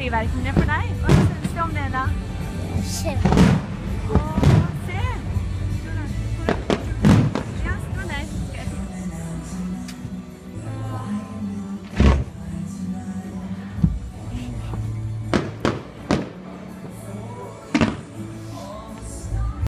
bivirkninger for deg. Hva syns du om det, da? Kjempe.